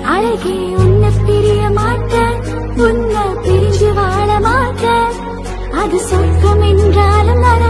அழகே உன்னை பிரிய மாட்டேன், உன்னை பிரிஞ்சு வாழ மாட்டேன். அது சொர்க்கம் என்றாலும்